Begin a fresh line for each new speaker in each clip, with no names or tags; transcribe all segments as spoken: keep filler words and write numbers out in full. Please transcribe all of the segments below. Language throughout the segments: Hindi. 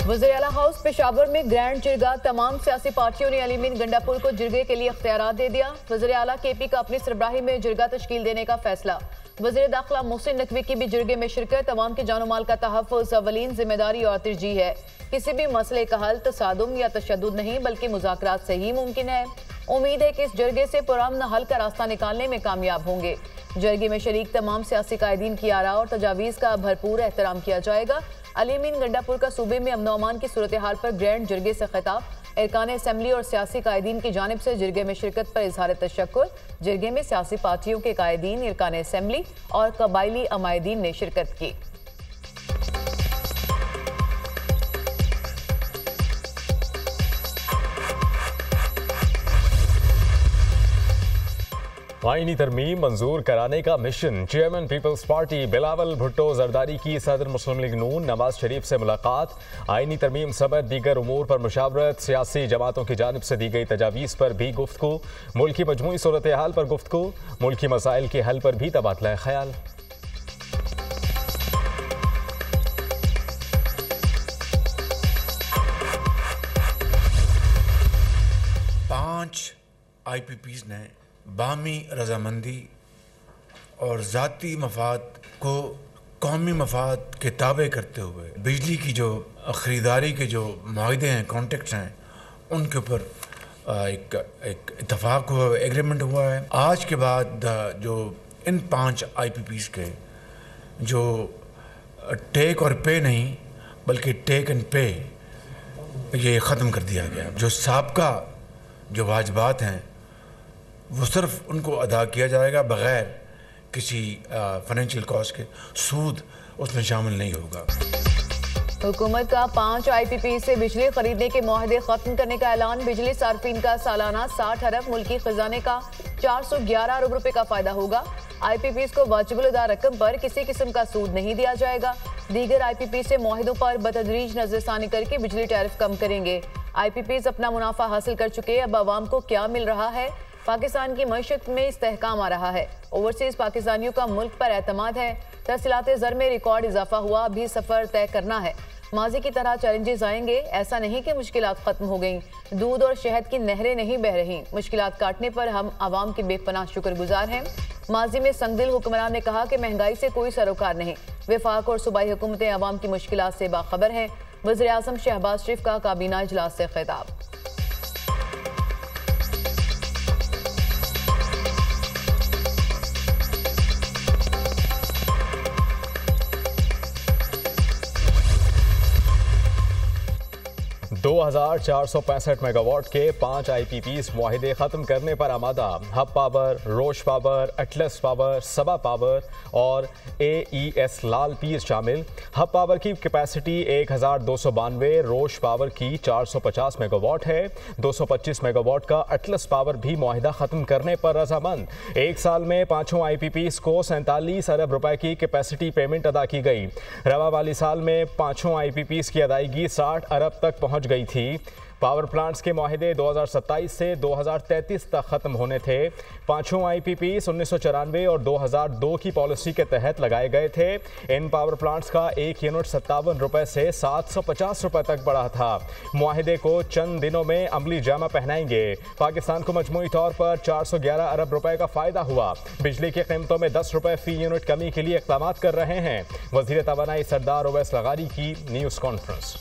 वज़ीर आला हाउस पेशावर में ग्रैंड जिरगा, तमाम सियासी पार्टियों ने अलीमीन गंडापुर को जिरगे के लिए इख्तियारात दे दिया। वज़ीर आला के पी का अपनी सरबराही में जिरगा तश्कील देने का फैसला। वज़ीर दाखिला मोहसिन नकवी की भी जिरगे में शिरकत। तमाम के जानो माल का तहफ़्फ़ुज़ अवलीन जिम्मेदारी और तरजीह है। किसी भी मसले का हल तसादुम या तशद्दुद नहीं बल्कि मुज़ाकरात से ही मुमकिन है। उम्मीद है कि इस जिरगे से पुरअमन हल का रास्ता निकालने में कामयाब होंगे। जिरगे में शरीक तमाम सियासी कायदीन की आरा और तजावीज़ का भरपूर एहतराम किया जाएगा। अलीमीन गंडापुर का सूबे में अमन अमान की सूरत हाल पर ग्रैंड जिरगे से खिताब। अरकान असम्बली और सियासी कायदीन की जानिब से जिरगे में शिरकत पर इजहार तशक्कुर। जिरगे में सियासी पार्टियों के कायदीन, अरकान असम्बली और कबायली अमायदीन ने शिरकत की।
आईनी तरमीम मंजूर कराने का mission. Chairman peoples party Bilawal Bhutto Zardari की सदर मुस्लिम लीग नून नवाज शरीफ से मुलाकात। आईनी तरमीम समेत दीगर उमूर पर मुशावरत। सियासी जमातों की जानिब से दी गई तजावीज़ पर भी गुफ्तगू। मुल्की मजमूई सूरत हाल पर गुफ्तगू। मुल्की मसाइल के हल पर भी तबादला ख्याल।
पाँच आई पी पीज़ ने बामी रजामंदी और ज़ाती मफाद को कौमी मफाद के ताबे करते हुए बिजली की जो ख़रीदारी के जो माहदे हैं, कॉन्ट्रैक्ट्स हैं, उनके ऊपर एक एक इत्तफाक हुआ, एग्रीमेंट हुआ है। आज के बाद जो इन पांच आई पी पीज़ के जो टेक और पे नहीं बल्कि टेक एंड पे ये ख़त्म कर दिया गया। जो साबका जो वाजिबात हैं वो सिर्फ उनको अदा किया जाएगा बग़ैर किसी फाइनेंशियल कॉस्ट के। सूद उसमें शामिल नहीं होगा।
हुकूमत का पाँच आई पी पी से बिजली खरीदने के मुआहदे खत्म करने का ऐलान। बिजली सार्फिन का सालाना साठ अरब, मुल्की खजाने का चार सौ ग्यारह अरब रुपए का फायदा होगा। आई पी पी को वाजिबुल अदा रकम पर किसी किस्म का सूद नहीं दिया जाएगा। दीगर आई पी पी से मुआहदों पर बतदरीज नजरसानी करके बिजली टैरिफ कम करेंगे। आई पी पी अपना मुनाफा हासिल कर चुके, अब आवाम को क्या मिल रहा है? पाकिस्तान की मईशत में इस्तेहकाम आ रहा है। ओवरसीज पाकिस्तानियों का मुल्क पर एतमाद है। तरसीलात ज़र में रिकॉर्ड इजाफा हुआ, अभी सफ़र तय करना है। माजी की तरह चैलेंजेस आएंगे, ऐसा नहीं कि मुश्किलात खत्म हो गईं। दूध और शहद की नहरें नहीं बह रही। मुश्किलात काटने पर हम आवाम के बेपनाह शुक्रगुजार हैं। माजी में संगदिल हुक्मरान ने कहा कि महंगाई से कोई सरोकार नहीं। वफाक और सूबाई हुकूमतें आवाम की मुश्किलात से बाखबर हैं। वज़ीर आज़म शहबाज शरीफ का काबीना इजलास से खिताब।
दो हज़ार चार सौ पैंसठ मेगावाट के पाँच आई पी पीज़ मुआहिदे ख़त्म करने पर आमादा। Hub power, Rousch power, Atlas power, Saba power और ए ई एस लाल पीर शामिल। हब पावर की कैपेसिटी एक हज़ार दो सौ बानवे, रोश पावर की चार सौ पचास मेगावाट है। दो सौ पच्चीस मेगावाट का एटलस पावर भी मुआहिदा ख़त्म करने पर रजामंद। एक साल में पाँचों आई पी पीज़ को सैंतालीस अरब रुपए की कैपेसिटी पेमेंट अदा की गई। रवा वाली साल में पाँचों आई पी पीज़ की अदायगी साठ अरब तक पहुँच गई थी। पावर प्लांट्स के मुआहिदे दो हज़ार सत्ताईस से दो हज़ार तैंतीस तक खत्म होने थे। पांचों आई पी पीज़ उन्नीस सौ चौरानवे और दो हज़ार दो की पॉलिसी के तहत लगाए गए थे। इन पावर प्लांट्स का एक यूनिट सत्तावन रुपए से सात सौ पचास रुपए तक बढ़ा था। मुआहिदे को चंद दिनों में अमली जामा पहनाएंगे। पाकिस्तान को मजमूई तौर पर चार सौ ग्यारह अरब रुपए का फायदा हुआ। बिजली की कीमतों में दस रुपए फी यूनिट कमी के लिए इक़दाम कर रहे हैं। वज़ीर तवानाई सरदार ओवैस लगारी की न्यूज़ कॉन्फ्रेंस।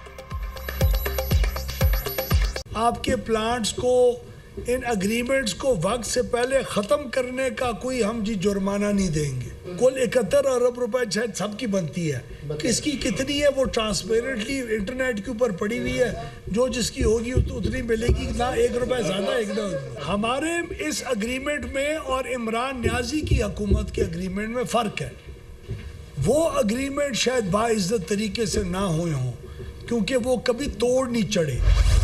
आपके प्लांट्स को, इन एग्रीमेंट्स को वक्त से पहले ख़त्म करने का कोई हम जी जुर्माना नहीं देंगे। कुल इकहत्तर अरब रुपए शायद सबकी बनती है, किसकी कितनी है वो ट्रांसपेरेंटली इंटरनेट के ऊपर पड़ी हुई है। जो जिसकी होगी उतनी मिलेगी, ना एक रुपए ज़्यादा एक ना। हमारे इस एग्रीमेंट में और इमरान न्याजी की हुकूमत के एग्रीमेंट में फ़र्क है। वो एग्रीमेंट शायद बाइज्जत तरीके से ना हुए हों क्योंकि वो कभी तोड़ नहीं चढ़े।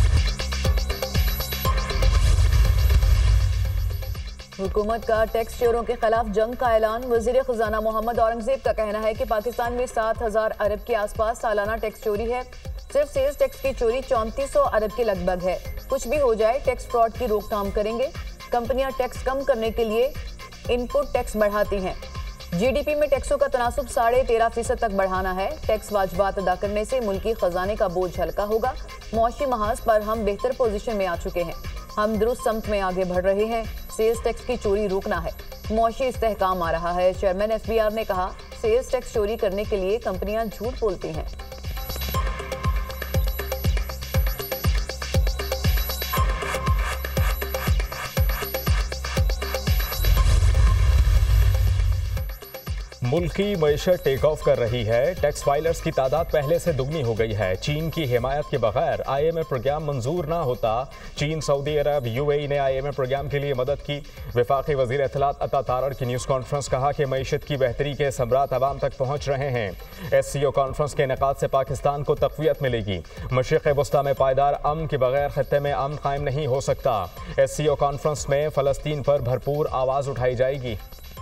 हुकूमत का टैक्स चोरों के खिलाफ जंग का ऐलान। वजीर खजाना मोहम्मद औरंगजेब का कहना है कि पाकिस्तान में सात हजार अरब के आसपास सालाना टैक्स चोरी है। सिर्फ सेल्स टैक्स की चोरी चौंतीस सौ अरब के लगभग है। कुछ भी हो जाए टैक्स फ्रॉड की रोकथाम करेंगे। कंपनियां टैक्स कम करने के लिए इनपुट टैक्स बढ़ाती हैं। जीडीपी में टैक्सों का तनासुब साढ़े तेरह फीसद तक बढ़ाना है। टैक्स वाजिबात अदा करने से मुल्की खजाने का बोझ हल्का होगा। मौशी महाज पर हम बेहतर पोजीशन में आ चुके हैं। हम दुरुस्त समत में आगे बढ़ रहे हैं। सेल्स टैक्स की चोरी रोकना है। मौशी इस्तेहकाम आ रहा है। चेयरमैन एफ बी आर ने कहा, सेल्स टैक्स चोरी करने के लिए कंपनियां झूठ बोलती हैं।
मुल्क की मईशत टेक ऑफ कर रही है। टैक्स फाइलर्स की तादाद पहले से दुगनी हो गई है। चीन की हिमायत के बगैर आई एम ए प्रोग्राम मंजूर ना होता। चीन, सऊदी अरब, यूएई ने आई एम ए प्रोग्राम के लिए मदद की। वफाकी वजीर इत्तलात अता तारड़ की न्यूज़ कॉन्फ्रेंस कहा कि मईशत की बेहतरी के समरात आवाम तक पहुँच रहे हैं। एस सी ओ कॉन्फ्रेंस के इनेकाद से पाकिस्तान को तक़वियत मिलेगी। मशरिक़ वस्ता में पायदार अमन के बगैर खत्ते में अमन कायम नहीं हो सकता। एस सी ओ कॉन्फ्रेंस में फ़लस्तीन पर भरपूर आवाज़ उठाई जाएगी।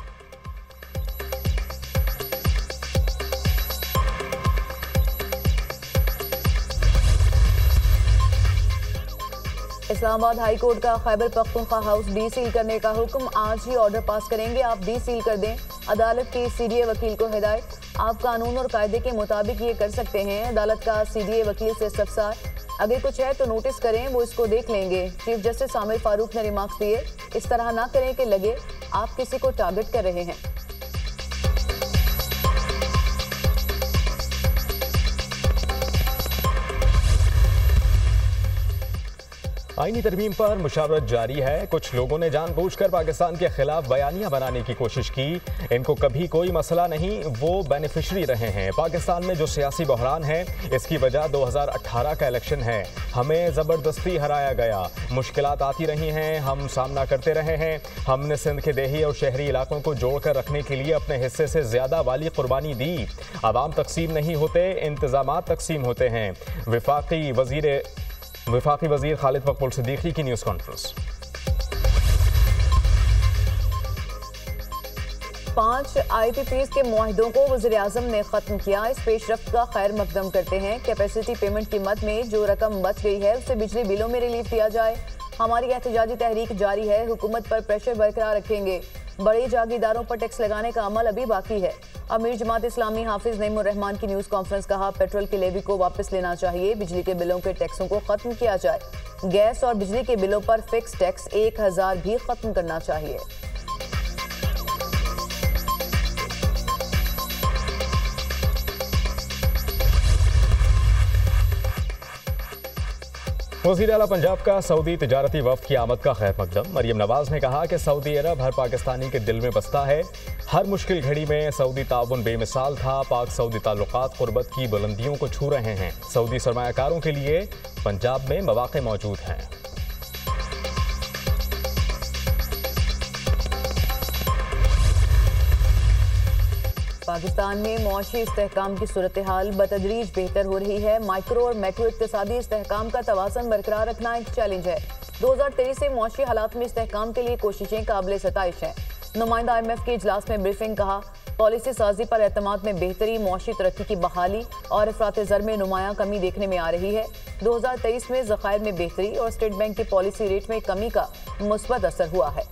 इस्लामाबाद हाई कोर्ट का Khyber Pakhtunkhwa house de seal करने का हुक्म। आज ही ऑर्डर पास करेंगे, आप डी सील कर दें। अदालत की सीडीए वकील को हिदायत, आप कानून और कायदे के मुताबिक ये कर सकते हैं। अदालत का सीडीए वकील से इस्तफसार, अगर कुछ है तो नोटिस करें, वो इसको देख लेंगे। चीफ जस्टिस आमिर फारूक ने रिमार्क्स दिए, इस तरह ना करें कि लगे आप किसी को टारगेट कर रहे हैं।
आईनी तरमीम पर मुशावरत जारी है। कुछ लोगों ने जानबूझकर पाकिस्तान के खिलाफ बयानियां बनाने की कोशिश की। इनको कभी कोई मसला नहीं, वो बेनिफिशरी रहे हैं। पाकिस्तान में जो सियासी बहरान है, इसकी वजह दो हज़ार अठारह का इलेक्शन है। हमें ज़बरदस्ती हराया गया। मुश्किलात आती रही हैं, हम सामना करते रहे हैं। हमने सिंध के देही और शहरी इलाकों को जोड़कर रखने के लिए अपने हिस्से से ज़्यादा वाली कुर्बानी दी। अवाम तकसीम नहीं होते, इंतज़ामात तकसीम होते हैं। वफाकी वजीर वफाकी वजीर खालिद मकबूल सिद्दीकी की न्यूज़ कॉन्फ्रेंस।
पांच आई पी पी एस के मुआहिदों को वज़ीर आज़म ने ख़त्म किया। इस पेशरफ्त का खैर मकदम करते हैं। कैपेसिटी पेमेंट की मद में जो रकम बच गई है उसे बिजली बिलों में रिलीफ दिया जाए। हमारी एहतजाजी तहरीक जारी है। हुकूमत पर प्रेशर बरकरार रखेंगे। बड़े जागीरदारों पर टैक्स लगाने का अमल अभी बाकी है। अमीर जमात इस्लामी हाफिज नईमुर रहमान की न्यूज़ कॉन्फ्रेंस कहा, पेट्रोल के लेवी को वापस लेना चाहिए। बिजली के बिलों के टैक्सों को खत्म किया जाए। गैस और बिजली के बिलों पर फिक्स टैक्स एक हजार भी खत्म करना चाहिए।
वज़ीर आला पंजाब का सऊदी तिजारती वफ़द की आमद का खैर मकदम। मरियम नवाज ने कहा कि सऊदी अरब हर पाकिस्तानी के दिल में बसता है। हर मुश्किल घड़ी में सऊदी ताउन बेमिसाल था। पाक सऊदी ताल्लुकात क़ुर्बत की बुलंदियों को छू रहे हैं। सऊदी सरमायाकारों के लिए पंजाब में मौक़े मौजूद हैं।
पाकिस्तान में मौशी इस्तेहकाम की सूरत हाल बतदरीज बेहतर हो रही है। माइक्रो और मैक्रो इक्तसादी इस्तेहकाम का तवाज़ुन बरकरार रखना एक चैलेंज है। दो हज़ार तेईस से मौशी हालात में इस्तेहकाम के लिए कोशिशें काबिल सताइश हैं। नुमाइंदा आई एम एफ के इजलास में ब्रीफिंग, कहा पॉलिसी साजी पर एतमाद में बेहतरी, मौशी तरक्की की बहाली और अफरात ज़र में नुमायां कमी देखने में आ रही है। दो हज़ार तेईस में ज़खायर में बेहतरी और स्टेट बैंक की पॉलिसी रेट में कमी का मुस्बत असर हुआ है।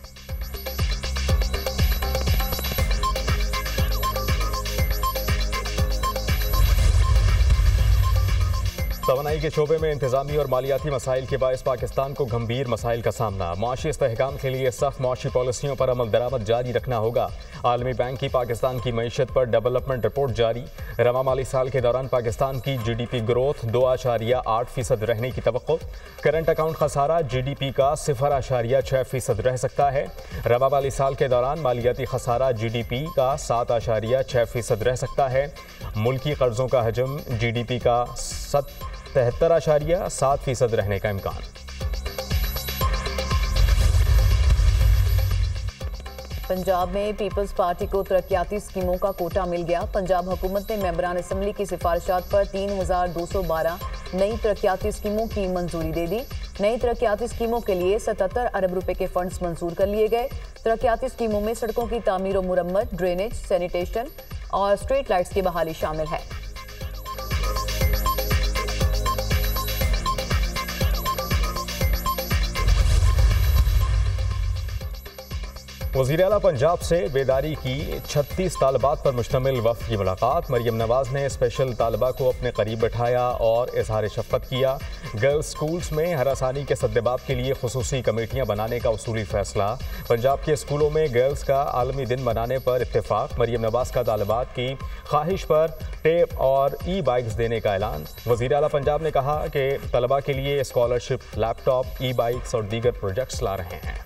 तवानाई के शोबे में इंतजामी और मालियाती मसाइल के बायस पाकिस्तान को गंभीर मसाइल का सामना। मुआशी इस्तेहकाम के लिए सख्त मुआशी पॉलिसियों पर अमल दरामद जारी रखना होगा। आलमी बैंक की पाकिस्तान की मईशत पर डेवलपमेंट रिपोर्ट जारी। रवा माली साल के दौरान पाकिस्तान की जी डी पी ग्रोथ दो आशारिया आठ फीसद रहने की तवक्को। करंट अकाउंट खसारा जी डी पी का सिफर आशारिया छः फीसद रह सकता है। रवा माली साल के दौरान मालियाती खसारा जी डी पी का सात आशारिया छः फीसद रह सकता है। मुल्की कर्जों का हजम जी डी पी का सत तिहत्तर आशारिया सात फीसद रहने का इम्कान।
पंजाब में पीपल्स पार्टी को तरक्याती स्कीमों का कोटा मिल गया। पंजाब हुकूमत ने मेंबरान असम्बली की सिफारिशात पर तीन हजार दो सौ बारह नई तरक्याती स्कीमों की मंजूरी दे दी। नई तरक्याती स्कीमों के लिए सतहत्तर अरब रुपए के फंड्स मंजूर कर लिए गए। तरक्याती स्कीमों में सड़कों की तामीर और मुरम्मत, ड्रेनेज, सैनिटेशन और स्ट्रीट लाइट्स की बहाली शामिल है।
वज़ीर आला पंजाब से बेदारी की छत्तीस तालबात पर मुश्तमिल वफ़द की मुलाकात। मरियम नवाज़ ने स्पेशल तालबा को अपने करीब बैठाया और इजहार शफ़क़त किया। गर्ल्स स्कूल्स में हरासानी के सद्देबाब के लिए खुसूसी कमेटियाँ बनाने का उसूली फैसला। पंजाब के स्कूलों में गर्ल्स का आलमी दिन मनाने पर इत्तेफाक। मरियम नवाज़ का तालबात की ख्वाहिश पर टेप और ई बाइक्स देने का ऐलान। वज़ीर आला पंजाब ने कहा कि तलबा के लिए स्कॉलरशिप, लैपटॉप, ई बाइक्स और दीगर प्रोजेक्ट्स ला रहे हैं।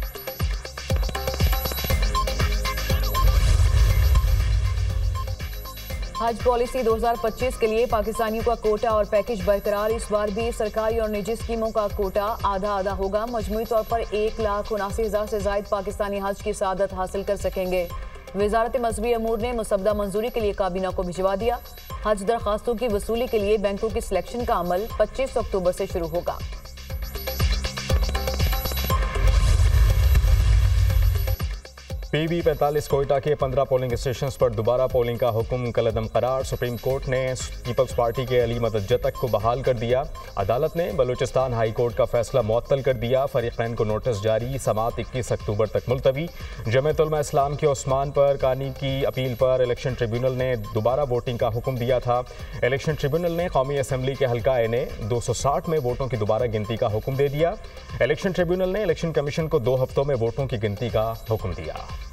हज पॉलिसी दो हज़ार पच्चीस के लिए पाकिस्तानियों का कोटा और पैकेज बरकरार। इस बार भी सरकारी और निजी स्कीमों का कोटा आधा आधा होगा। मजमूई तौर पर एक लाख उनासी हजार से जायद पाकिस्तानी हज की सआदत हासिल कर सकेंगे। वजारत मजहबी अमूर ने मुसब्दा मंजूरी के लिए काबीना को भिजवा दिया। हज दरखास्तों की वसूली के लिए बैंकों की सिलेक्शन का अमल पच्चीस अक्टूबर से शुरू होगा।
पीबी पैंतालीस कोयटा के पंद्रह पोलिंग स्टेशंस पर दोबारा पोलिंग का हुक्म कलअदम करार। सुप्रीम कोर्ट ने पीपल्स पार्टी के अली मदद जतक को बहाल कर दिया। अदालत ने बलूचिस्तान हाई कोर्ट का फैसला मुअत्तल कर दिया। फरीकैन को नोटिस जारी, समात इक्कीस अक्टूबर तक मुलतवी। जमीयत उलमा इस्लाम के उस्मान पर कानी की अपील पर इलेक्शन ट्रिब्यूनल ने दोबारा वोटिंग का हुक्म दिया था। इलेक्शन ट्रिब्यूनल ने कौमी असम्बली के हल्का एन ए दो सौ साठ में वोटों की दोबारा गिनती का हुक्म दे दिया। इलेक्शन ट्रिब्यूनल ने इलेक्शन कमीशन को दो हफ्तों में वोटों की गिनती का हुक्म दिया।